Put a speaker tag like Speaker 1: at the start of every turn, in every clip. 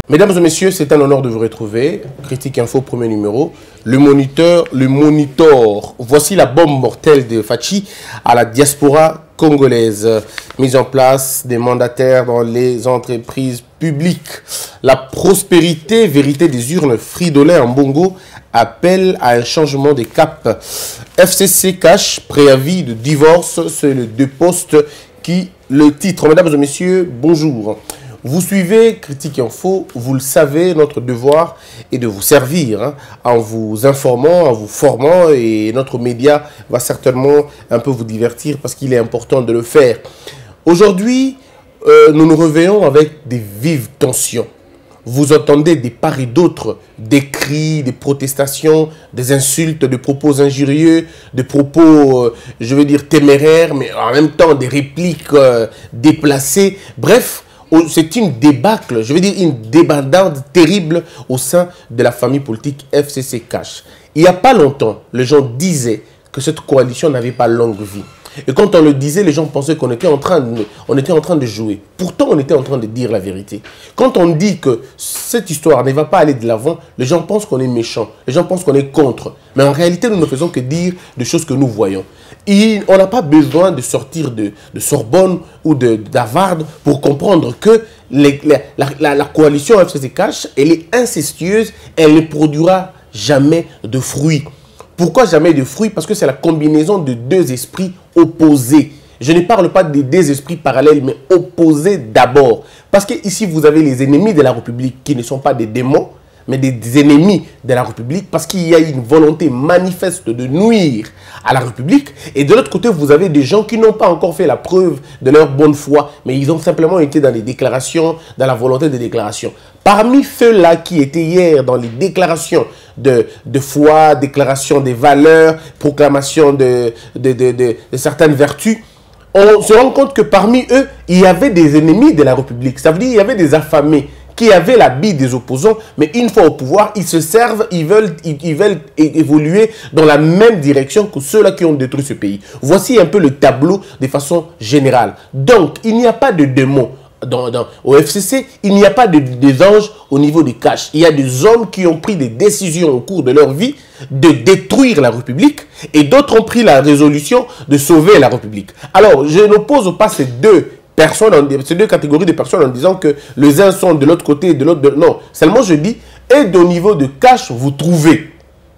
Speaker 1: Mesdames et messieurs, c'est un honneur de vous retrouver. Critique Info, premier numéro. Le moniteur. Voici la bombe mortelle de Fachi à la diaspora congolaise. Mise en place des mandataires dans les entreprises publiques. La prospérité, vérité des urnes, Fridolin en Bongo, appelle à un changement de cap. FCC cache préavis de divorce. C'est le deux postes qui le titre. Mesdames et messieurs, bonjour. Vous suivez Critique Info, vous le savez, notre devoir est de vous servir en vous informant, en vous formant, et notre média va certainement un peu vous divertir parce qu'il est important de le faire. Aujourd'hui, nous nous réveillons avec des vives tensions. Vous entendez des part et d'autres, des cris, des protestations, des insultes, des propos injurieux, des propos, je veux dire, téméraires, mais en même temps des répliques déplacées. Bref, c'est une débâcle, je veux dire une débandade terrible au sein de la famille politique FCC Cash. Il n'y a pas longtemps, les gens disaient que cette coalition n'avait pas longue vie. Et quand on le disait, les gens pensaient qu'on était en train de jouer. Pourtant, on était en train de dire la vérité. Quand on dit que cette histoire ne va pas aller de l'avant, les gens pensent qu'on est méchant. Les gens pensent qu'on est contre. Mais en réalité, nous ne faisons que dire des choses que nous voyons. Et on n'a pas besoin de sortir de Sorbonne ou d'Harvard pour comprendre que la coalition FCC Cash, elle est incestueuse, elle ne produira jamais de fruits. Pourquoi jamais de fruits? Parce que c'est la combinaison de deux esprits opposés. Je ne parle pas de deux esprits parallèles, mais opposés d'abord. Parce que ici, vous avez les ennemis de la République qui ne sont pas des démons, mais des ennemis de la République, parce qu'il y a une volonté manifeste de nuire à la République. Et de l'autre côté, vous avez des gens qui n'ont pas encore fait la preuve de leur bonne foi, mais ils ont simplement été dans les déclarations, dans la volonté des déclarations. Parmi ceux-là qui étaient hier dans les déclarations de foi, déclaration des valeurs, proclamation de certaines vertus, on se rend compte que parmi eux, il y avait des ennemis de la République. Ça veut dire qu'il y avait des affamés qui avaient la bille des opposants, mais une fois au pouvoir, ils se servent, ils veulent évoluer dans la même direction que ceux-là qui ont détruit ce pays. Voici un peu le tableau de façon générale. Donc, il n'y a pas de démons au FCC, il n'y a pas des anges au niveau des Cash. Il y a des hommes qui ont pris des décisions au cours de leur vie de détruire la République et d'autres ont pris la résolution de sauver la République. Alors, je n'oppose pas ces deux catégories de personnes en disant que les uns sont de l'autre côté et de l'autre... Non, seulement je dis, et au niveau de Cash, vous trouvez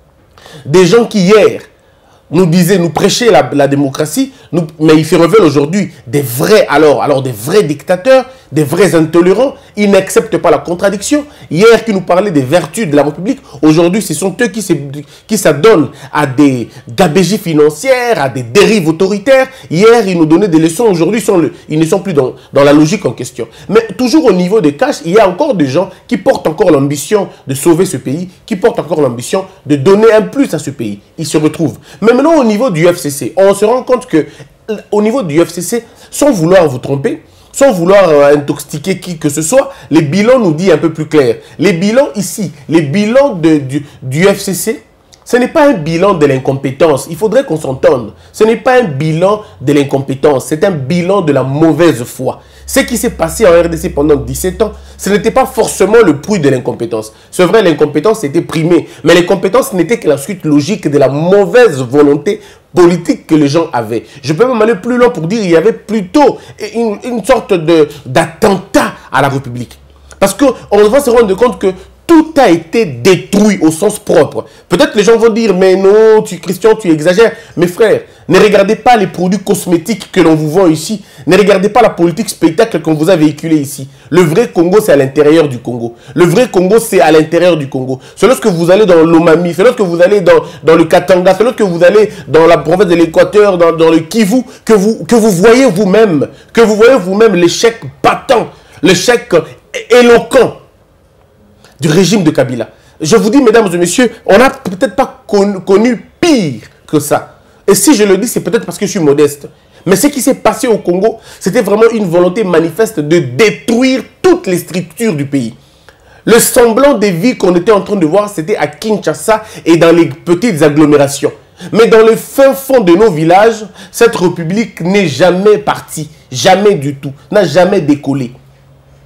Speaker 1: des gens qui hier nous disaient, nous prêchaient la démocratie, mais ils se révèlent aujourd'hui des vrais, alors des vrais dictateurs, des vrais intolérants. Ils n'acceptent pas la contradiction. Hier, qui nous parlaient des vertus de la République, aujourd'hui, ce sont eux qui s'adonnent à des gabégies financières, à des dérives autoritaires. Hier, ils nous donnaient des leçons. Aujourd'hui, ils ne sont plus dans la logique en question. Mais toujours au niveau des Cash, il y a encore des gens qui portent encore l'ambition de sauver ce pays, qui portent encore l'ambition de donner un plus à ce pays. Ils se retrouvent. Mais maintenant, au niveau du FCC, on se rend compte que au niveau du FCC, sans vouloir vous tromper, sans vouloir intoxiquer qui que ce soit, les bilans nous disent un peu plus clair. Les bilans ici, les bilans du FCC, ce n'est pas un bilan de l'incompétence. Il faudrait qu'on s'entende. Ce n'est pas un bilan de l'incompétence, c'est un bilan de la mauvaise foi. Ce qui s'est passé en RDC pendant 17 ans, ce n'était pas forcément le fruit de l'incompétence. C'est vrai, l'incompétence était primée, mais l'incompétence n'était que la suite logique de la mauvaise volonté politique que les gens avaient. Je peux même aller plus loin pour dire qu'il y avait plutôt une sorte d'attentat à la République. Parce qu'on va se rendre compte que tout a été détruit au sens propre. Peut-être les gens vont dire, mais non, Christian, tu exagères. Mes frères, ne regardez pas les produits cosmétiques que l'on vous vend ici. Ne regardez pas la politique spectacle qu'on vous a véhiculée ici. Le vrai Congo, c'est à l'intérieur du Congo. Le vrai Congo, c'est à l'intérieur du Congo. C'est lorsque vous allez dans l'Omami, c'est lorsque vous allez dans le Katanga, c'est lorsque vous allez dans la province de l'Équateur, dans le Kivu, que vous voyez vous-même l'échec battant, l'échec éloquent du régime de Kabila. Je vous dis, mesdames et messieurs, on n'a peut-être pas connu pire que ça. Et si je le dis, c'est peut-être parce que je suis modeste. Mais ce qui s'est passé au Congo, c'était vraiment une volonté manifeste de détruire toutes les structures du pays. Le semblant de vie qu'on était en train de voir, c'était à Kinshasa et dans les petites agglomérations. Mais dans le fin fond de nos villages, cette république n'est jamais partie. Jamais du tout. N'a jamais décollé.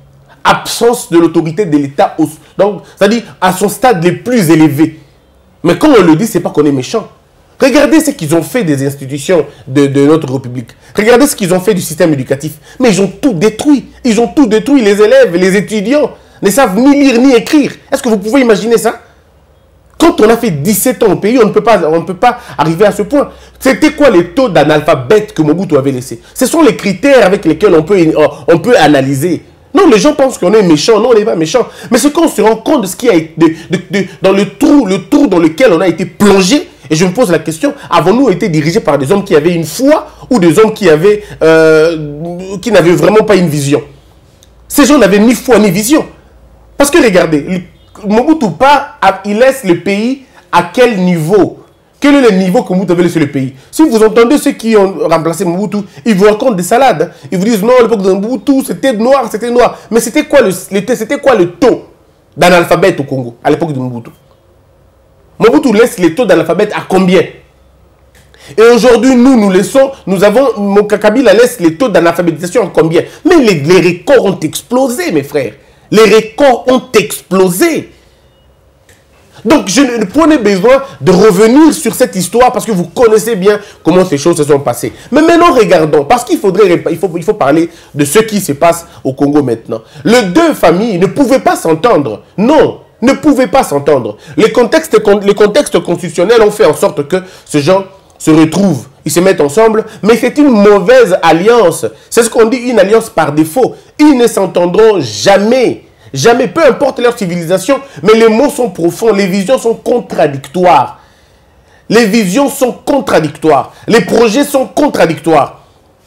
Speaker 1: absence de l'autorité de l'État, donc c'est-à-dire à son stade les plus élevés. Mais quand on le dit, c'est pas qu'on est méchant. Regardez ce qu'ils ont fait des institutions de notre République. Regardez ce qu'ils ont fait du système éducatif. Mais ils ont tout détruit. Ils ont tout détruit. Les élèves, les étudiants ne savent ni lire ni écrire. Est-ce que vous pouvez imaginer ça? Quand on a fait 17 ans au pays, on ne peut pas arriver à ce point. C'était quoi les taux d'analphabète que Mobutu avait laissé? Ce sont les critères avec lesquels on peut analyser. Non, les gens pensent qu'on est méchant. Non, on n'est pas méchant. Mais c'est quand on se rend compte de ce qui a été dans le trou dans lequel on a été plongé. Et je me pose la question, avons-nous été dirigés par des hommes qui avaient une foi ou des hommes qui n'avaient vraiment pas une vision? Ces gens n'avaient ni foi ni vision. Parce que regardez, Mobutu il laisse le pays à quel niveau? Quel est le niveau que Mobutu avait laissé le pays? Si vous entendez ceux qui ont remplacé Mobutu, ils vous racontent des salades. Ils vous disent non, à l'époque de Mobutu, c'était noir, c'était noir. Mais c'était quoi le taux d'analphabète au Congo à l'époque de Mobutu? Mobutu laisse les taux d'analphabète à combien? Et aujourd'hui, Kabila laisse les taux d'analphabétisation à combien? Mais les records ont explosé, mes frères. Les records ont explosé. Donc, je ne prenais besoin de revenir sur cette histoire parce que vous connaissez bien comment ces choses se sont passées. Mais maintenant, regardons, parce qu'il faut parler de ce qui se passe au Congo maintenant. Les deux familles ne pouvaient pas s'entendre. Non, ne pouvaient pas s'entendre. Les contextes constitutionnels ont fait en sorte que ces gens se retrouvent. Ils se mettent ensemble, mais c'est une mauvaise alliance. C'est ce qu'on dit, une alliance par défaut. Ils ne s'entendront jamais. Jamais, peu importe leur civilisation, mais les mots sont profonds, les visions sont contradictoires. Les visions sont contradictoires. Les projets sont contradictoires.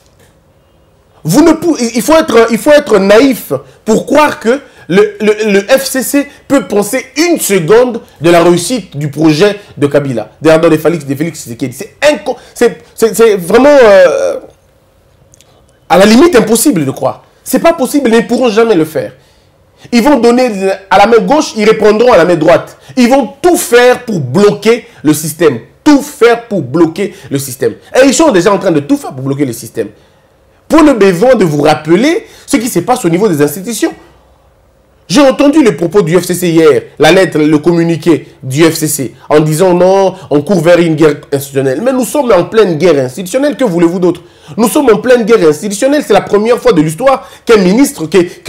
Speaker 1: Il faut être naïf pour croire que le FCC peut penser une seconde de la réussite du projet de Kabila, de Félix Tshisekedi. C'est vraiment à la limite impossible de croire. C'est pas possible, ils ne pourront jamais le faire. Ils vont donner à la main gauche, ils répondront à la main droite. Ils vont tout faire pour bloquer le système. Tout faire pour bloquer le système. Et ils sont déjà en train de tout faire pour bloquer le système. Pour le besoin de vous rappeler ce qui se passe au niveau des institutions. J'ai entendu les propos du FCC hier, la lettre, le communiqué du FCC, en disant non, on court vers une guerre institutionnelle. Mais nous sommes en pleine guerre institutionnelle, que voulez-vous d'autre? Nous sommes en pleine guerre institutionnelle, c'est la première fois de l'histoire que le ministre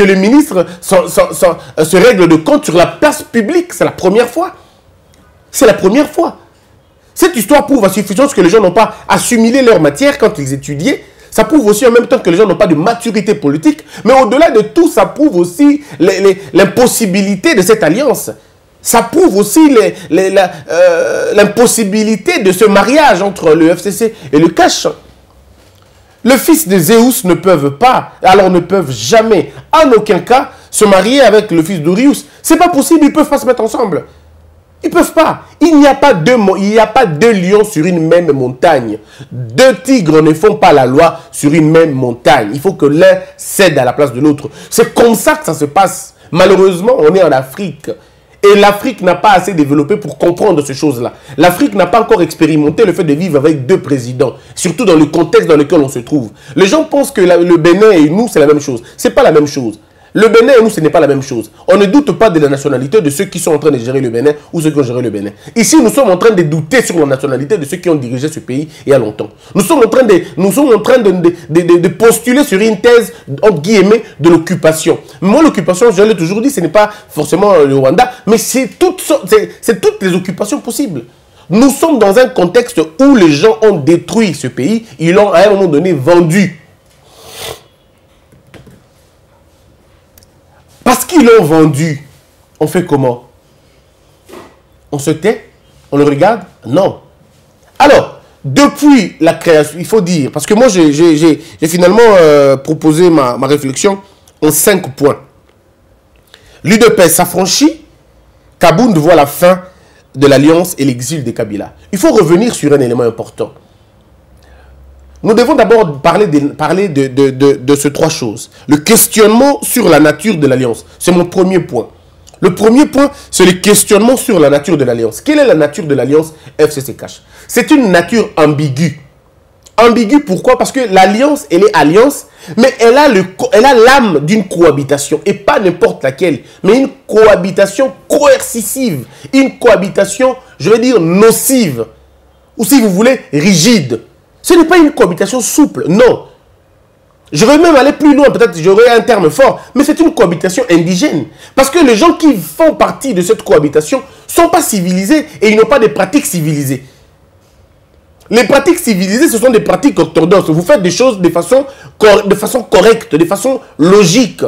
Speaker 1: se règle de compte sur la place publique, c'est la première fois. C'est la première fois. Cette histoire prouve à suffisance que les gens n'ont pas assimilé leur matière quand ils étudiaient. Ça prouve aussi en même temps que les gens n'ont pas de maturité politique. Mais au-delà de tout, ça prouve aussi l'impossibilité de cette alliance. Ça prouve aussi l'impossibilité de ce mariage entre le FCC et le Cash. Le fils de Zeus ne peuvent pas, alors ne peuvent jamais, en aucun cas, se marier avec le fils d'Orius. C'est pas possible, ils ne peuvent pas se mettre ensemble. Ils ne peuvent pas. Il n'y a pas deux lions sur une même montagne. Deux tigres ne font pas la loi sur une même montagne. Il faut que l'un cède à la place de l'autre. C'est comme ça que ça se passe. Malheureusement, on est en Afrique. Et l'Afrique n'a pas assez développé pour comprendre ces choses-là. L'Afrique n'a pas encore expérimenté le fait de vivre avec deux présidents. Surtout dans le contexte dans lequel on se trouve. Les gens pensent que le Bénin et nous, c'est la même chose. Ce n'est pas la même chose. Le Bénin et nous, ce n'est pas la même chose. On ne doute pas de la nationalité de ceux qui sont en train de gérer le Bénin ou ceux qui ont géré le Bénin. Ici, nous sommes en train de douter sur la nationalité de ceux qui ont dirigé ce pays il y a longtemps. Nous sommes en train de postuler sur une thèse, entre guillemets, de l'occupation. Moi, l'occupation, je l'ai toujours dit, ce n'est pas forcément le Rwanda, mais c'est toutes les occupations possibles. Nous sommes dans un contexte où les gens ont détruit ce pays, ils l'ont à un moment donné vendu. Parce qu'ils l'ont vendu, on fait comment? On se tait? On le regarde? Non. Alors, depuis la création, il faut dire, parce que moi j'ai finalement proposé ma réflexion en 5 points. L'UDPS s'affranchit, Kabound voit la fin de l'alliance et l'exil de Kabila. Il faut revenir sur un élément important. Nous devons d'abord parler de ces 3 choses. Le questionnement sur la nature de l'alliance. C'est mon premier point. Le premier point, c'est le questionnement sur la nature de l'alliance. Quelle est la nature de l'alliance FCC-Cash? C'est une nature ambiguë. Ambiguë pourquoi? Parce que l'alliance, elle est alliance, Mais elle a l'âme d'une cohabitation, et pas n'importe laquelle, mais une cohabitation coercitive, une cohabitation, je vais dire, nocive, ou si vous voulez, rigide. Ce n'est pas une cohabitation souple, non. Je vais même aller plus loin, peut-être j'aurai un terme fort, mais c'est une cohabitation indigène. Parce que les gens qui font partie de cette cohabitation ne sont pas civilisés et ils n'ont pas de pratiques civilisées. Les pratiques civilisées, ce sont des pratiques orthodoxes. Vous faites des choses de façon correcte, de façon logique.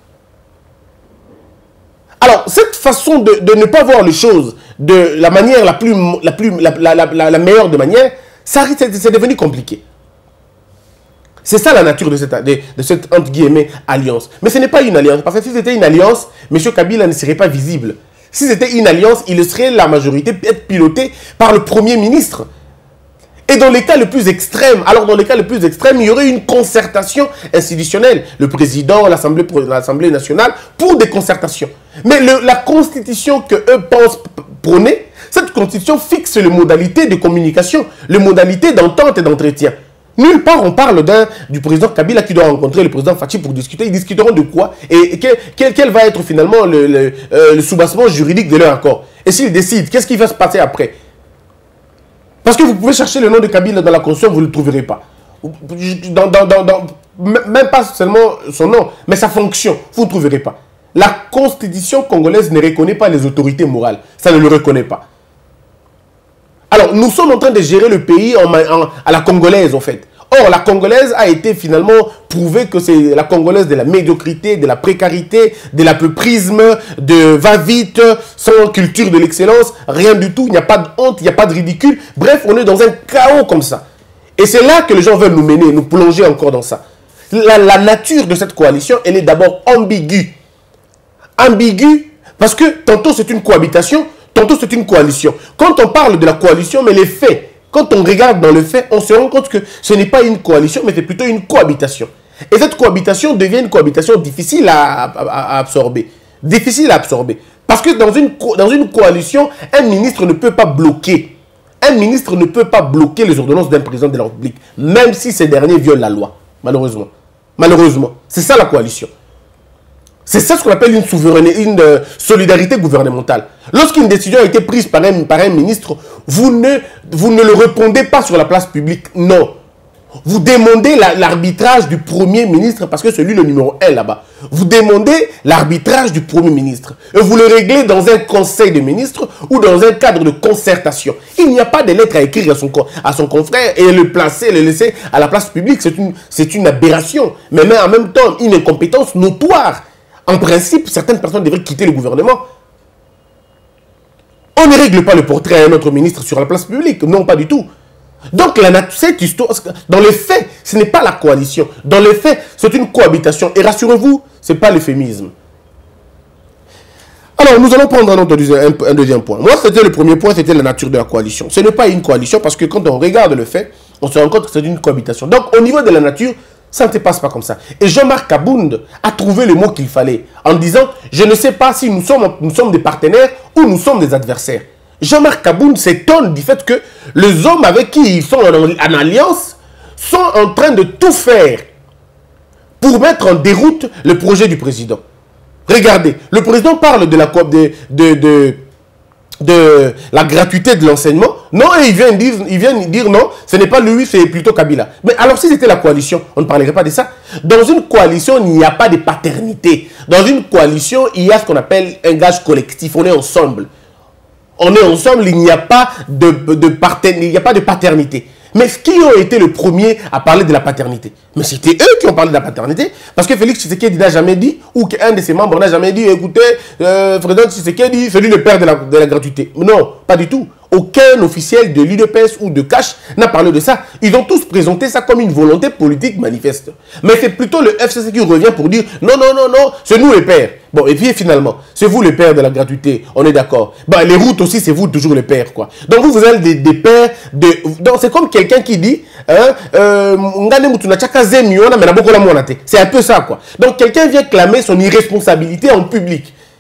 Speaker 1: Alors, cette façon de ne pas voir les choses de la manière la meilleure de manière, c'est devenu compliqué. C'est ça la nature de cette entre guillemets, alliance. Mais ce n'est pas une alliance. Parce que si c'était une alliance, M. Kabila ne serait pas visible. Si c'était une alliance, il serait la majorité être piloté par le Premier ministre. Et dans les cas les plus extrêmes, alors dans les cas les plus extrêmes, il y aurait une concertation institutionnelle. Le président, l'Assemblée nationale, pour des concertations. Mais la constitution qu'eux pensent prôner, cette constitution fixe les modalités de communication, les modalités d'entente et d'entretien. Nulle part on parle du président Kabila qui doit rencontrer le président Fachi pour discuter. Ils discuteront de quoi? Et quel va être finalement le soubassement juridique de leur accord? Et s'ils décident, qu'est-ce qui va se passer après? Parce que vous pouvez chercher le nom de Kabila dans la Constitution, vous ne le trouverez pas. Même pas seulement son nom, mais sa fonction, vous ne trouverez pas. La Constitution congolaise ne reconnaît pas les autorités morales. Ça ne le reconnaît pas. Alors, nous sommes en train de gérer le pays à la congolaise, en fait. Or, la congolaise a été finalement prouvé que c'est la congolaise de la médiocrité, de la précarité, de l'apeuprisme, de va-vite, sans culture de l'excellence, rien du tout, il n'y a pas de honte, il n'y a pas de ridicule. Bref, on est dans un chaos comme ça. Et c'est là que les gens veulent nous mener, nous plonger encore dans ça. La nature de cette coalition, elle est d'abord ambiguë. Ambiguë parce que tantôt c'est une cohabitation, tantôt c'est une coalition. Quand on parle de la coalition, mais les faits, quand on regarde dans le fait, on se rend compte que ce n'est pas une coalition, mais c'est plutôt une cohabitation. Et cette cohabitation devient une cohabitation difficile à absorber. Difficile à absorber. Parce que dans une coalition, un ministre ne peut pas bloquer. Un ministre ne peut pas bloquer les ordonnances d'un président de la République, même si ces derniers violent la loi, malheureusement. Malheureusement. C'est ça la coalition. C'est ça ce qu'on appelle une solidarité gouvernementale. Lorsqu'une décision a été prise par un ministre, vous ne le répondez pas sur la place publique. Non. Vous demandez l'arbitrage du Premier ministre, parce que c'est lui le numéro 1 là-bas. Vous demandez l'arbitrage du Premier ministre. Et vous le réglez dans un conseil de ministres ou dans un cadre de concertation. Il n'y a pas de lettre à écrire à son confrère et le placer, le laisser à la place publique. C'est une aberration. Mais en même temps, une incompétence notoire. En principe, certaines personnes devraient quitter le gouvernement. On ne règle pas le portrait à un autre ministre sur la place publique. Non, pas du tout. Donc, cette histoire, dans les faits, ce n'est pas la coalition. Dans les faits, c'est une cohabitation. Et rassurez-vous, ce n'est pas l'euphémisme. Alors, nous allons prendre un deuxième point. Moi, c'était le premier point, c'était la nature de la coalition. Ce n'est pas une coalition parce que quand on regarde le fait, on se rend compte que c'est une cohabitation. Donc, au niveau de la nature, ça ne se passe pas comme ça. Et Jean-Marc Abound a trouvé le mot qu'il fallait en disant « Je ne sais pas si nous sommes des partenaires ou nous sommes des adversaires ». Jean-Marc Abound s'étonne du fait que les hommes avec qui ils sont en alliance sont en train de tout faire pour mettre en déroute le projet du président. Regardez, le président parle de la gratuité de l'enseignement. Non, et il vient dire non, ce n'est pas lui, c'est plutôt Kabila. Mais alors si c'était la coalition, on ne parlerait pas de ça. Dans une coalition, il n'y a pas de paternité. Dans une coalition, il y a ce qu'on appelle un gage collectif. On est ensemble. On est ensemble, il n'y a pas de paternité. Mais qui ont été les premiers à parler de la paternité? Mais c'était eux qui ont parlé de la paternité. Parce que Félix Tshisekedi n'a jamais dit, ou qu'un de ses membres n'a jamais dit, écoutez, Frédéric Tshisekedi, c'est lui le père de la gratuité. Non, pas du tout. Aucun officiel de l'UDPS ou de Cash n'a parlé de ça. Ils ont tous présenté ça comme une volonté politique manifeste. Mais c'est plutôt le FCC qui revient pour dire non, non, non, non, c'est nous les pères. Bon, et puis finalement, c'est vous les pères de la gratuité, on est d'accord. Bah, les routes aussi, c'est vous toujours les pères, quoi. Donc vous êtes des pères de... Donc c'est comme quelqu'un qui dit, c'est un peu ça, quoi. Donc quelqu'un vient clamer son irresponsabilité en public.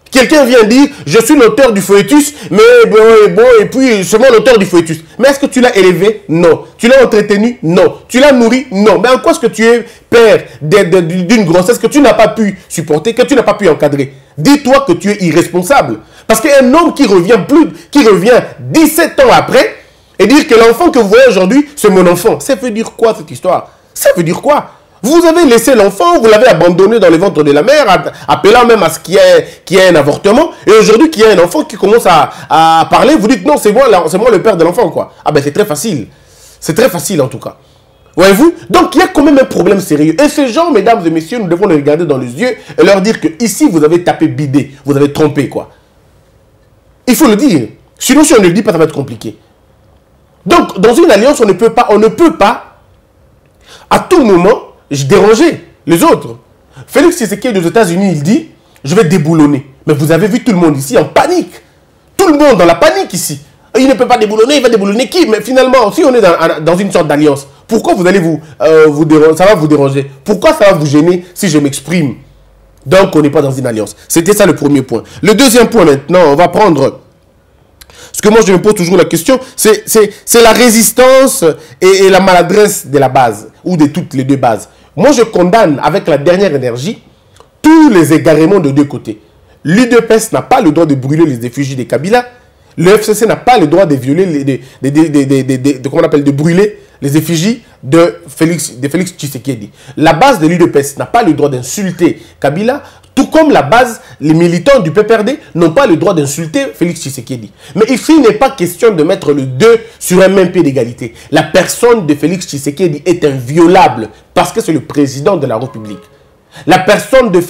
Speaker 1: Quelqu'un vient dire, je suis l'auteur du fœtus, mais bon, et puis seulement l'auteur du fœtus. Mais est-ce que tu l'as élevé? Non. Tu l'as entretenu? Non. Tu l'as nourri? Non. Mais en quoi est-ce que tu es père d'une grossesse que tu n'as pas pu supporter, que tu n'as pas pu encadrer? Dis-toi que tu es irresponsable. Parce qu'un homme qui revient 17 ans après, et dire que l'enfant que vous voyez aujourd'hui, c'est mon enfant. Ça veut dire quoi cette histoire? Ça veut dire quoi? Vous avez laissé l'enfant, vous l'avez abandonné dans le ventre de la mère, appelant même à ce qu'il y ait un avortement. Et aujourd'hui, qu'il y a un enfant qui commence à parler, vous dites non, c'est moi le père de l'enfant, quoi. Ah ben c'est très facile. C'est très facile en tout cas. Voyez-vous? Donc il y a quand même un problème sérieux. Et ces gens, mesdames et messieurs, nous devons les regarder dans les yeux et leur dire que ici, vous avez tapé bidé, vous avez trompé, quoi. Il faut le dire. Sinon, si on ne le dit pas, ça va être compliqué. Donc, dans une alliance, on ne peut pas, à tout moment, déranger les autres. Félix Tshisekedi aux États-Unis, il dit, je vais déboulonner. Mais vous avez vu tout le monde ici en panique. Tout le monde dans la panique ici. Il ne peut pas déboulonner, il va déboulonner qui? Mais finalement, si on est dans une sorte d'alliance, pourquoi vous allez vous déranger? Ça va vous déranger. Pourquoi ça va vous gêner si je m'exprime? Donc, on n'est pas dans une alliance. C'était ça le premier point. Le deuxième point maintenant, on va prendre... Parce que moi, je me pose toujours la question, c'est la résistance et la maladresse de la base, ou de toutes les deux bases. Moi, je condamne avec la dernière énergie tous les égarements de deux côtés. L'UDPS n'a pas le droit de brûler les effigies de Kabila. Le FCC n'a pas le droit de violer, comment on appelle, de brûler les effigies de Félix Tshisekedi. La base de l'UDPS n'a pas le droit d'insulter Kabila, tout comme la base, les militants du PPRD n'ont pas le droit d'insulter Félix Tshisekedi. Mais ici, il n'est pas question de mettre les deux sur un même pied d'égalité. La personne de Félix Tshisekedi est inviolable parce que c'est le président de la République. La personne de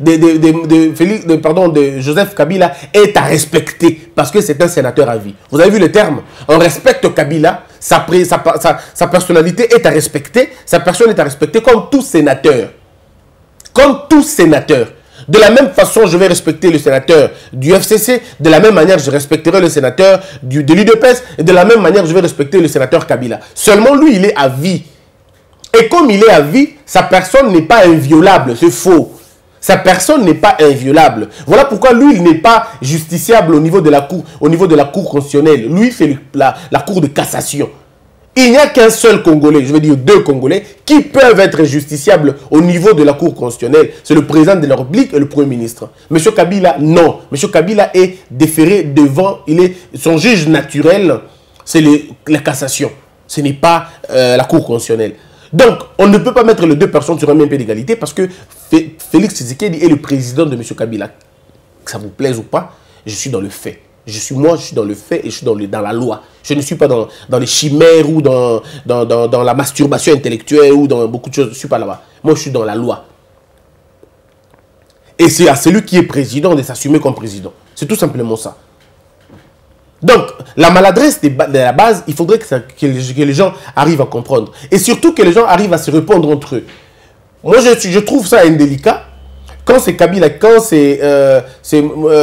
Speaker 1: Joseph Kabila est à respecter parce que c'est un sénateur à vie. Vous avez vu le terme? On respecte Kabila, sa personnalité est à respecter, sa personne est à respecter comme tout sénateur. Comme tout sénateur. De la même façon, je vais respecter le sénateur du FCC, de la même manière, je respecterai le sénateur de l'UDPS, et de la même manière, je vais respecter le sénateur Kabila. Seulement, lui, il est à vie. Et comme il est à vie, sa personne n'est pas inviolable, c'est faux. Sa personne n'est pas inviolable. Voilà pourquoi lui, il n'est pas justiciable au niveau de la cour constitutionnelle. Lui, c'est la cour de cassation. Il n'y a qu'un seul Congolais, je veux dire deux Congolais, qui peuvent être justiciables au niveau de la Cour constitutionnelle. C'est le président de la République et le Premier ministre. M. Kabila, non. M. Kabila est déféré devant, son juge naturel, c'est la cassation. Ce n'est pas la Cour constitutionnelle. Donc, on ne peut pas mettre les deux personnes sur un même pied d'égalité parce que Félix Tshisekedi est le président de M. Kabila. Que ça vous plaise ou pas, je suis dans le fait. Je suis dans le fait et je suis dans la loi. Je ne suis pas dans les chimères ou dans la masturbation intellectuelle ou dans beaucoup de choses. Je ne suis pas là-bas. Moi, je suis dans la loi. Et c'est à celui qui est président de s'assumer comme président. C'est tout simplement ça. Donc, la maladresse de la base, il faudrait que les gens arrivent à comprendre. Et surtout que les gens arrivent à se répondre entre eux. Moi, je trouve ça indélicat. Quand c'est Kabila, quand c'est, je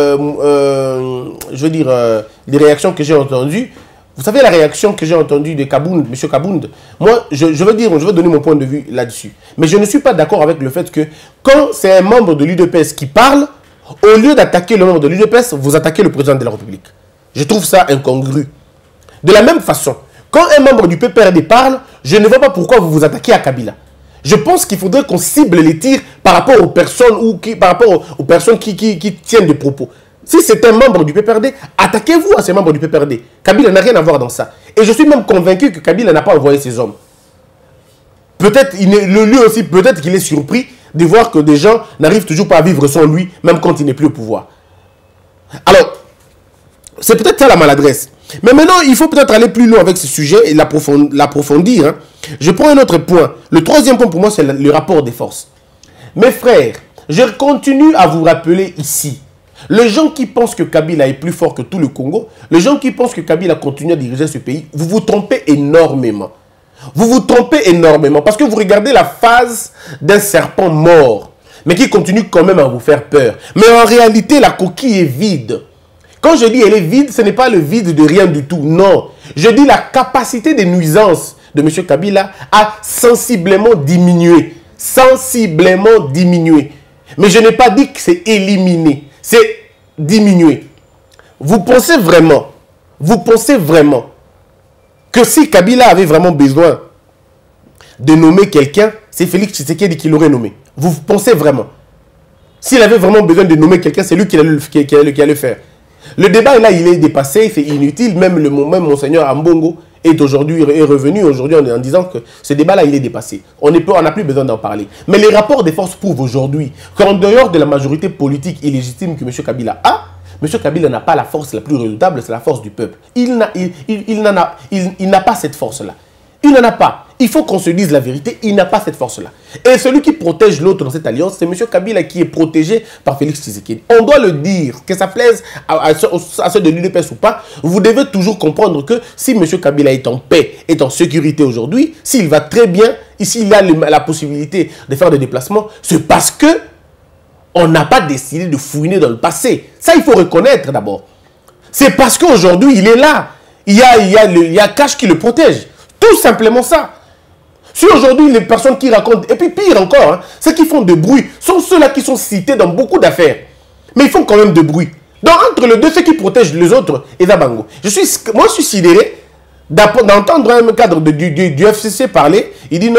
Speaker 1: veux dire, les réactions que j'ai entendues, vous savez la réaction que j'ai entendue de Kabound, M. Kabound, moi, je veux donner mon point de vue là-dessus. Mais je ne suis pas d'accord avec le fait que quand c'est un membre de l'UDPS qui parle, au lieu d'attaquer le membre de l'UDPS, vous attaquez le président de la République. Je trouve ça incongru. De la même façon, quand un membre du PPRD parle, je ne vois pas pourquoi vous vous attaquez à Kabila. Je pense qu'il faudrait qu'on cible les tirs par rapport aux personnes qui tiennent des propos. Si c'est un membre du PPRD, attaquez-vous à ces membres du PPRD. Kabila n'a rien à voir dans ça. Et je suis même convaincu que Kabila n'a pas envoyé ses hommes. Peut-être lui aussi, peut-être qu'il est surpris de voir que des gens n'arrivent toujours pas à vivre sans lui, même quand il n'est plus au pouvoir. Alors, c'est peut-être ça la maladresse. Mais maintenant, il faut peut-être aller plus loin avec ce sujet et l'approfondir. Hein. Je prends un autre point. Le troisième point pour moi, c'est le rapport des forces. Mes frères, je continue à vous rappeler ici. Les gens qui pensent que Kabila est plus fort que tout le Congo, les gens qui pensent que Kabila continue à diriger ce pays, vous vous trompez énormément. Vous vous trompez énormément parce que vous regardez la phase d'un serpent mort, mais qui continue quand même à vous faire peur. Mais en réalité, la coquille est vide. Quand je dis elle est vide, ce n'est pas le vide de rien du tout, non. Je dis la capacité de nuisance de M. Kabila a sensiblement diminué. Sensiblement diminué. Mais je n'ai pas dit que c'est éliminé. C'est diminuer. Vous pensez vraiment que si Kabila avait vraiment besoin de nommer quelqu'un, c'est Félix Tshisekedi qui l'aurait nommé? Vous pensez vraiment? S'il avait vraiment besoin de nommer quelqu'un, c'est lui qui allait le faire. Le débat là, il est dépassé, c'est inutile. Même Monseigneur Ambongo est revenu aujourd'hui en disant que ce débat-là, il est dépassé. On n'a plus besoin d'en parler. Mais les rapports des forces prouvent aujourd'hui qu'en dehors de la majorité politique illégitime que M. Kabila a, M. Kabila n'a pas la force la plus redoutable, c'est la force du peuple. Il n'a pas cette force-là. Il n'en a pas. Il faut qu'on se dise la vérité, il n'a pas cette force-là. Et celui qui protège l'autre dans cette alliance, c'est M. Kabila qui est protégé par Félix Tshisekedi. On doit le dire, que ça plaise à ceux de l'UDPS ou pas, vous devez toujours comprendre que si M. Kabila est en paix, est en sécurité aujourd'hui, s'il va très bien, ici il a la possibilité de faire des déplacements, c'est parce que on n'a pas décidé de fouiner dans le passé. Ça, il faut reconnaître d'abord. C'est parce qu'aujourd'hui, il est là. Il y a Cash qui le protège. Tout simplement ça. Si aujourd'hui, les personnes qui racontent, et puis pire encore, hein, ceux qui font de bruit, sont ceux-là qui sont cités dans beaucoup d'affaires. Mais ils font quand même de bruit. Donc, entre les deux, ceux qui protègent les autres, et Zabango. Moi, je suis sidéré d'entendre un cadre du FCC parler. Il dit non,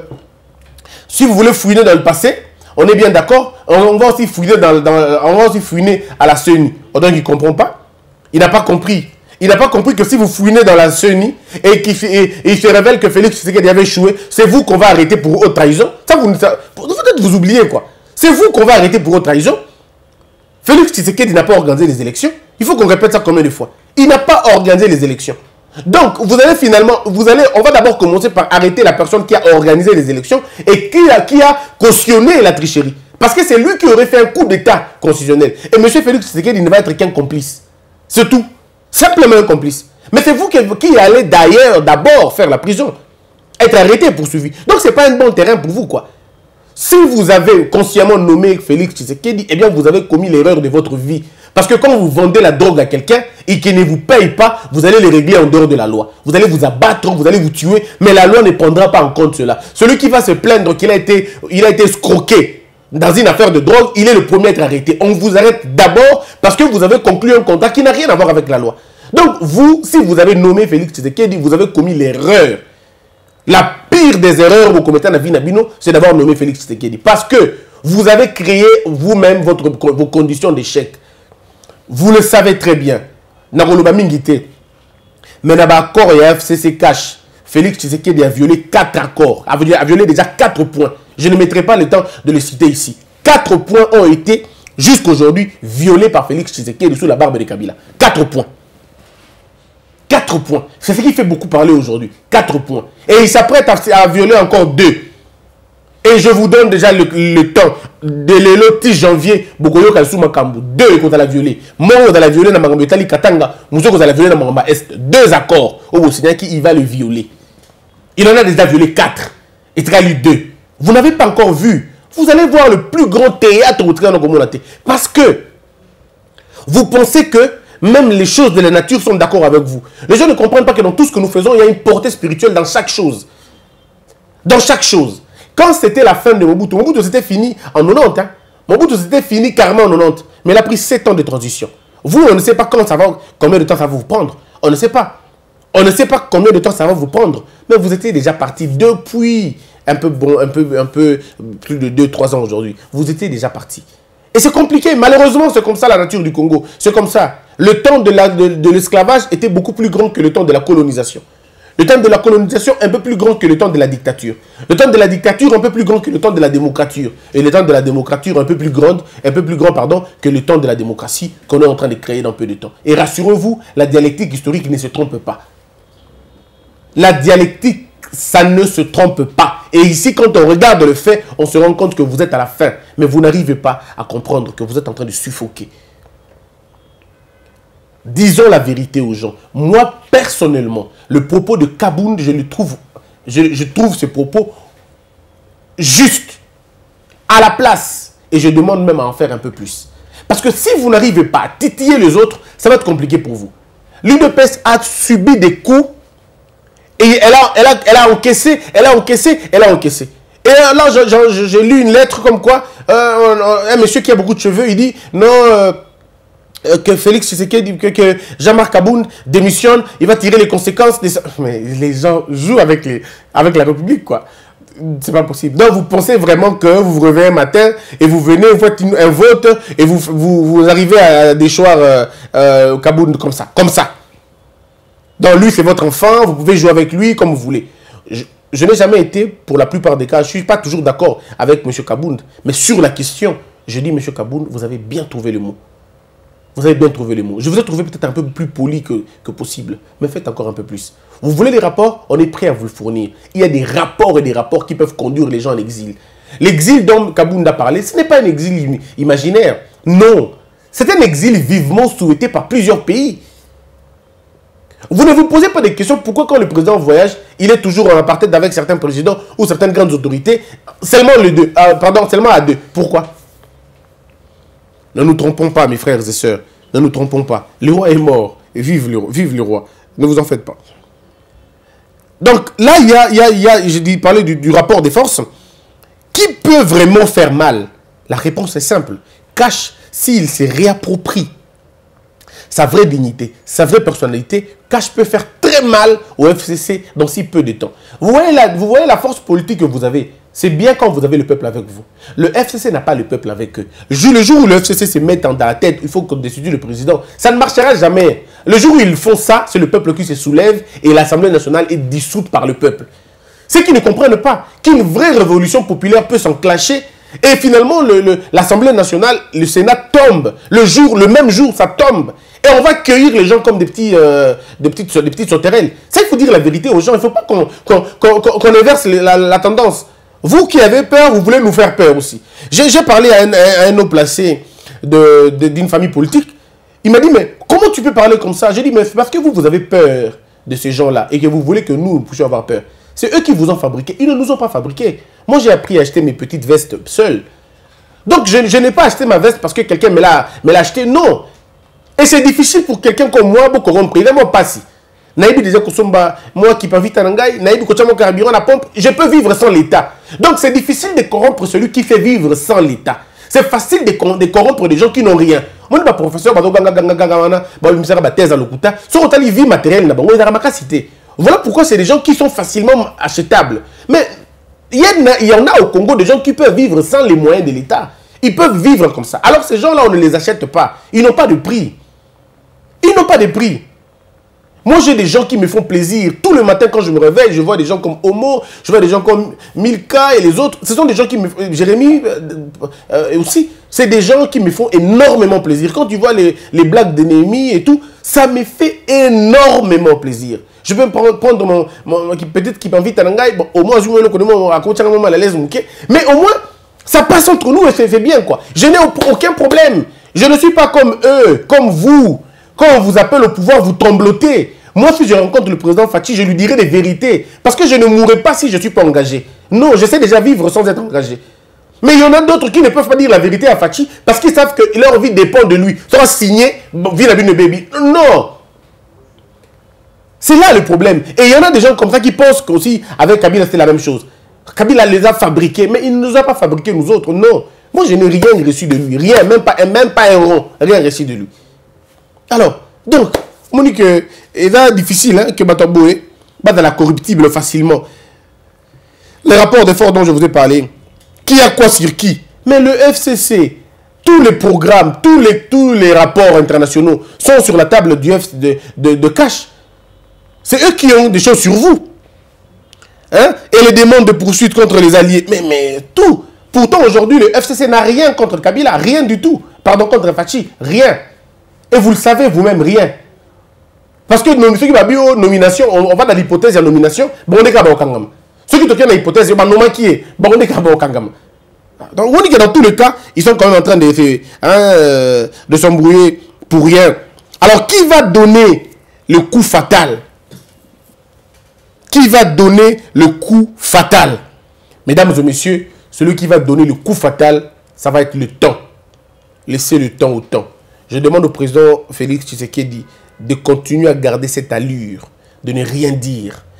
Speaker 1: si vous voulez fouiner dans le passé, on est bien d'accord, on va aussi fouiner on va aussi fouiner à la CENI. Donc, il ne comprend pas. Il n'a pas compris. Il n'a pas compris que si vous fouinez dans la CENI et qu'il se révèle que Félix Tshisekedi avait échoué, c'est vous qu'on va arrêter pour haute trahison. Ça, peut-être vous oubliez quoi. C'est vous qu'on va arrêter pour haute trahison. Félix Tshisekedi n'a pas organisé les élections. Il faut qu'on répète ça combien de fois. Il n'a pas organisé les élections. Donc, on va d'abord commencer par arrêter la personne qui a organisé les élections et qui a cautionné la tricherie. Parce que c'est lui qui aurait fait un coup d'État constitutionnel. Et M. Félix Tshisekedi ne va être qu'un complice. C'est tout. Simplement un complice. Mais c'est vous qui allez d'ailleurs d'abord faire la prison. Être arrêté, poursuivi. Donc, ce n'est pas un bon terrain pour vous, quoi. Si vous avez consciemment nommé Félix Tshisekedi, eh bien, vous avez commis l'erreur de votre vie. Parce que quand vous vendez la drogue à quelqu'un et qu'il ne vous paye pas, vous allez les régler en dehors de la loi. Vous allez vous abattre, vous allez vous tuer, mais la loi ne prendra pas en compte cela. Celui qui va se plaindre qu'il a été escroqué dans une affaire de drogue, il est le premier à être arrêté. On vous arrête d'abord parce que vous avez conclu un contrat qui n'a rien à voir avec la loi. Donc, vous, si vous avez nommé Félix Tshisekedi, vous avez commis l'erreur. La pire des erreurs que vous commettez dans la vie Nabino, c'est d'avoir nommé Félix Tshisekedi. Parce que vous avez créé vous-même vos conditions d'échec. Vous le savez très bien. Nakoloba Mingite. Mais dans l'accord et FCC cash, Félix Tshisekedi a violé 4 accords. A violé déjà 4 points. Je ne mettrai pas le temps de les citer ici. 4 points ont été, jusqu'aujourd'hui, violés par Félix Tshisekedi sous la barbe de Kabila. 4 points. 4 points. C'est ce qui fait beaucoup parler aujourd'hui. 4 points. Et il s'apprête à violer encore 2. Et je vous donne déjà le temps. De le 10 janvier, Bokoyo Kalsou Makambu. 2 qu'on a violé. Moi, on a violé dans Makambu Tali Katanga. Mousso qu'on a violé dans Makambu Est. 2 accords. Au Bosnien qui il va le violer. Il en a déjà violé 4. Et il a eu 2. Vous n'avez pas encore vu. Vous allez voir le plus grand théâtre au Triangle communauté. Parce que vous pensez que même les choses de la nature sont d'accord avec vous. Les gens ne comprennent pas que dans tout ce que nous faisons, il y a une portée spirituelle dans chaque chose. Dans chaque chose. Quand c'était la fin de Mobutu, Mobutu c'était fini en 90. Hein. Mobutu c'était fini carrément en 90. Mais il a pris 7 ans de transition. Vous, on ne sait pas combien de temps ça va vous prendre. On ne sait pas. On ne sait pas combien de temps ça va vous prendre. Mais vous étiez déjà parti depuis un peu plus de 2-3 ans aujourd'hui. Vous étiez déjà parti. Et c'est compliqué. Malheureusement, c'est comme ça la nature du Congo. C'est comme ça. Le temps de l'esclavage était beaucoup plus grand que le temps de la colonisation. Le temps de la colonisation un peu plus grand que le temps de la dictature. Le temps de la dictature un peu plus grand que le temps de la démocrature. Et le temps de la démocrature un peu plus grand que le temps de la démocratie qu'on est en train de créer dans peu de temps. Et rassurez-vous, la dialectique historique ne se trompe pas. La dialectique, ça ne se trompe pas. Et ici, quand on regarde le fait, on se rend compte que vous êtes à la fin. Mais vous n'arrivez pas à comprendre que vous êtes en train de suffoquer. Disons la vérité aux gens. Moi, personnellement, le propos de Kabound, je trouve ce propos juste, à la place. Et je demande même à en faire un peu plus. Parce que si vous n'arrivez pas à titiller les autres, ça va être compliqué pour vous. L'UDPS a subi des coups et elle a encaissé. Et là, j'ai lu une lettre comme quoi un monsieur qui a beaucoup de cheveux, il dit non... que Félix Tshisekedi, que Jean-Marc Aboun démissionne, il va tirer les conséquences. Mais les gens jouent avec la République, quoi. C'est pas possible. Donc, vous pensez vraiment que vous vous réveillez un matin et vous venez, vous faites un vote et vous arrivez à déchoir Kaboun comme ça. Comme ça. Donc, lui, c'est votre enfant, vous pouvez jouer avec lui comme vous voulez. Je n'ai jamais été, pour la plupart des cas, je ne suis pas toujours d'accord avec M. Kaboun. Mais sur la question, je dis, M. Kaboun, vous avez bien trouvé le mot. Vous avez bien trouvé le mot. Je vous ai trouvé peut-être un peu plus poli que possible. Mais faites encore un peu plus. Vous voulez des rapports? On est prêt à vous le fournir. Il y a des rapports et des rapports qui peuvent conduire les gens en exil. L'exil dont Kaboun a parlé, ce n'est pas un exil imaginaire. Non. C'est un exil vivement souhaité par plusieurs pays. Vous ne vous posez pas des questions. Pourquoi quand le président voyage, il est toujours en apartheid avec certains présidents ou certaines grandes autorités? Seulement seulement à deux. Pourquoi? Ne nous trompons pas, mes frères et sœurs. Ne nous trompons pas. Le roi est mort. Et vive le roi. Ne vous en faites pas. Donc là, je parlais du rapport des forces. Qui peut vraiment faire mal? La réponse est simple. Cash, s'il se réapproprie sa vraie dignité, sa vraie personnalité, Cash peut faire très mal au FCC dans si peu de temps. Vous voyez la force politique que vous avez. C'est bien quand vous avez le peuple avec vous. Le FCC n'a pas le peuple avec eux. Le jour où le FCC se met dans la tête, il faut qu'on décide le président. Ça ne marchera jamais. Le jour où ils font ça, c'est le peuple qui se soulève et l'Assemblée nationale est dissoute par le peuple. Ceux qui ne comprennent pas qu'une vraie révolution populaire peut s'enclencher et finalement l'Assemblée nationale, le Sénat tombe. Le même jour, ça tombe. Et on va cueillir les gens comme des petites sauterelles. Ça, il faut dire la vérité aux gens. Il ne faut pas qu'on inverse la tendance. Vous qui avez peur, vous voulez nous faire peur aussi. J'ai parlé à un homme placé d'une famille politique. Il m'a dit, mais comment tu peux parler comme ça? J'ai dit, mais c'est parce que vous avez peur de ces gens-là et que vous voulez que nous puissions avoir peur. C'est eux qui vous ont fabriqué. Ils ne nous ont pas fabriqués. Moi, j'ai appris à acheter mes petites vestes seul. Donc, je n'ai pas acheté ma veste parce que quelqu'un me l'a acheté. Non. Et c'est difficile pour quelqu'un comme moi pour corrompre. Il n'est pas si. Naïbi disait que moi qui peux vite en Angaï, Naïbi que mon carburant la pompe, je peux vivre sans l'État. Donc c'est difficile de corrompre celui qui fait vivre sans l'État. C'est facile de corrompre des gens qui n'ont rien. Moi, je professeur, voilà pourquoi c'est des gens qui sont facilement achetables. Mais il y en a au Congo des gens qui peuvent vivre sans les moyens de l'État. Ils peuvent vivre comme ça. Alors ces gens-là, on ne les achète pas. Ils n'ont pas de prix. Ils n'ont pas de prix. Moi, j'ai des gens qui me font plaisir. Tout le matin, quand je me réveille, je vois des gens comme Homo, je vois des gens comme Milka et les autres. Ce sont des gens qui me font... Jérémy aussi. C'est des gens qui me font énormément plaisir. Quand tu vois les blagues de Néhémie et tout, ça me fait énormément plaisir. Je peux prendre peut-être qui m'invite à Nangaï. Bon, au moins, je me connais à l'aise. Mais au moins, ça passe entre nous et c'est bien, quoi. Je n'ai aucun problème. Je ne suis pas comme eux, comme vous. Quand on vous appelle au pouvoir, vous tremblotez. Moi, si je rencontre le président Fachi, je lui dirai des vérités. Parce que je ne mourrai pas si je ne suis pas engagé. Non, je sais déjà vivre sans être engagé. Mais il y en a d'autres qui ne peuvent pas dire la vérité à Fachi parce qu'ils savent que leur vie dépend de lui. Soit signé, vie de baby. Non. C'est là le problème. Et il y en a des gens comme ça qui pensent qu'aussi, avec Kabila, c'est la même chose. Kabila les a fabriqués, mais il ne nous a pas fabriqués, nous autres. Non. Moi, je n'ai rien reçu de lui. Rien, même pas un rond. Rien reçu de lui. Alors, donc, Monique, c'est difficile hein, que Bataboué bat dans la corruptible facilement. Les rapports de force dont je vous ai parlé, qui a quoi sur qui? Mais le FCC, tous les programmes, tous les rapports internationaux sont sur la table de Cash. C'est eux qui ont des choses sur vous. Hein? Et les demandes de poursuite contre les alliés. Mais tout. Pourtant, aujourd'hui, le FCC n'a rien contre Kabila. Rien du tout. Pardon, contre Fachi. Rien. Et vous le savez vous-même, rien. Parce que ceux qui ont nomination, on va dans l'hypothèse de nomination, bon, on est capable de ceux qui ont l'hypothèse, on est qui est, bon, on est capable de donc, on dit que dans tous les cas, ils sont quand même en train de s'embrouiller pour rien. Alors, qui va donner le coup fatal? Qui va donner le coup fatal? Mesdames et messieurs, celui qui va donner le coup fatal, ça va être le temps. Laissez le temps au temps. Je demande au président Félix Tshisekedi de continuer à garder cette allure, de ne rien dire,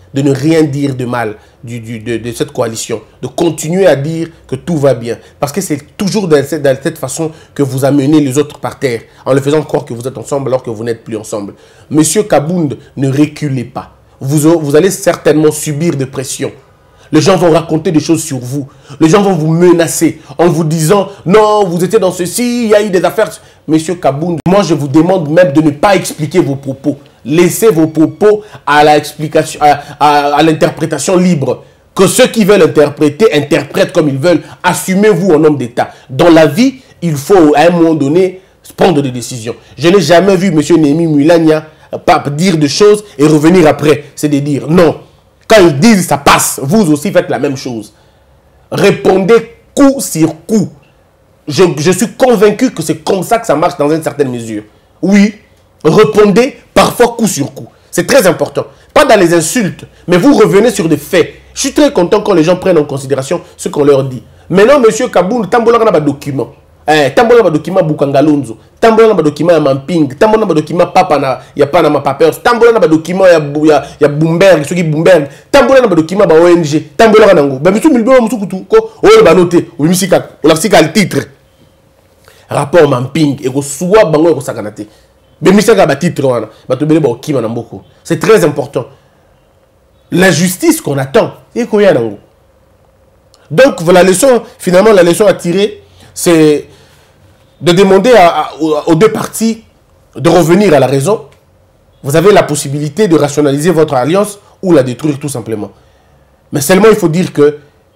Speaker 1: de ne rien dire de mal de cette coalition, de continuer à dire que tout va bien. Parce que c'est toujours dans cette façon que vous amenez les autres par terre, en le faisant croire que vous êtes ensemble alors que vous n'êtes plus ensemble. Monsieur Kabound, ne reculez pas. Vous allez certainement subir des pressions. Les gens vont raconter des choses sur vous. Les gens vont vous menacer en vous disant « Non, vous étiez dans ceci, il y a eu des affaires. » Monsieur Kabound, moi je vous demande même de ne pas expliquer vos propos. Laissez vos propos à l'interprétation libre. Que ceux qui veulent interpréter, interprètent comme ils veulent. Assumez-vous en homme d'État. Dans la vie, il faut à un moment donné prendre des décisions. Je n'ai jamais vu M. Némi Mulania dire des choses et revenir après. C'est de dire non. Quand ils disent ça passe, vous aussi faites la même chose. Répondez coup sur coup. Je suis convaincu que c'est comme ça que ça marche dans une certaine mesure. Oui, répondez parfois coup sur coup. C'est très important. Pas dans les insultes, mais vous revenez sur des faits. Je suis très content quand les gens prennent en considération ce qu'on leur dit. Maintenant, monsieur Kabound, tambola na ba document. Tambola ba document Bukangalonzo. Tambola na ba document ya Mamping. Tambola na ba document Papa na ya Panama Papers. Tambola na ba document ya Bloomberg, ceux qui Bloomberg. Tambola na ba document ba ONG. Tambola na nango. Ba bisu milbo musu kutu ko o ba noté. O misika, o la sika le titre. Rapport Mamping et ko soa bango ko sakanate. Ba misika ba titre wana. Ba to bele ba okima na mboko. C'est très important. La justice qu'on attend, et qu'on y a nango. Donc, la leçon, finalement, la leçon à tirer, c'est de demander aux deux parties de revenir à la raison. Vous avez la possibilité de rationaliser votre alliance ou la détruire tout simplement. Mais seulement, il faut dire que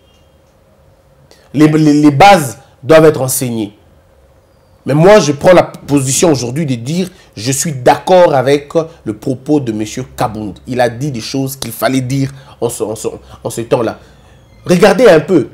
Speaker 1: les bases doivent être enseignées. Mais moi, je prends la position aujourd'hui de dire je suis d'accord avec le propos de M. Kabound. Il a dit des choses qu'il fallait dire en ce temps-là. Regardez un peu.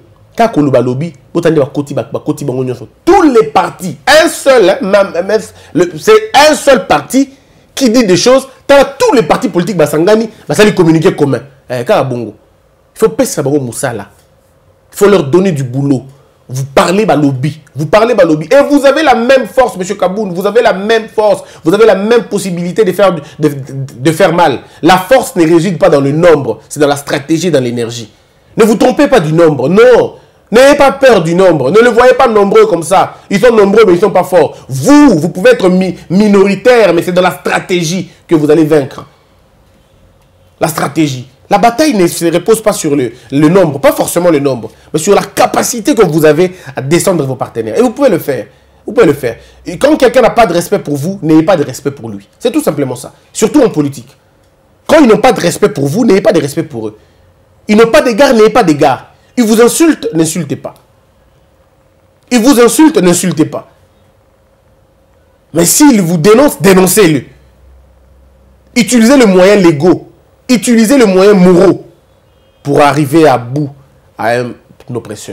Speaker 1: Tous les partis, un seul, c'est un seul parti qui dit des choses. Tous les partis politiques, ça les communiquer commun. Il faut passer ça. Il faut leur donner du boulot. Vous parlez lobby. Vous parlez lobby. Et vous avez la même force, M. Kabound. Vous avez la même force. Vous avez la même possibilité de faire mal. La force ne réside pas dans le nombre. C'est dans la stratégie, dans l'énergie. Ne vous trompez pas du nombre. Non. N'ayez pas peur du nombre. Ne le voyez pas nombreux comme ça. Ils sont nombreux, mais ils ne sont pas forts. Vous pouvez être minoritaire, mais c'est dans la stratégie que vous allez vaincre. La stratégie. La bataille ne se repose pas sur le nombre, pas forcément le nombre, mais sur la capacité que vous avez à descendre vos partenaires. Et vous pouvez le faire. Vous pouvez le faire. Et quand quelqu'un n'a pas de respect pour vous, n'ayez pas de respect pour lui. C'est tout simplement ça. Surtout en politique. Quand ils n'ont pas de respect pour vous, n'ayez pas de respect pour eux. Ils n'ont pas d'égard, n'ayez pas d'égard. Ils vous insultent, n'insultez pas. Ils vous insultent, n'insultez pas. Mais s'ils vous dénoncent, dénoncez-le. Utilisez le moyen légaux. Utilisez le moyen moraux pour arriver à bout à un oppresseur.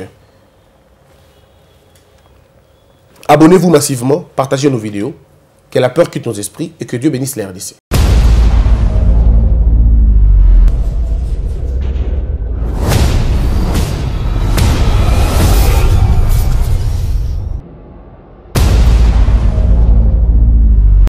Speaker 1: Abonnez-vous massivement, partagez nos vidéos, que la peur quitte nos esprits et que Dieu bénisse les RDC.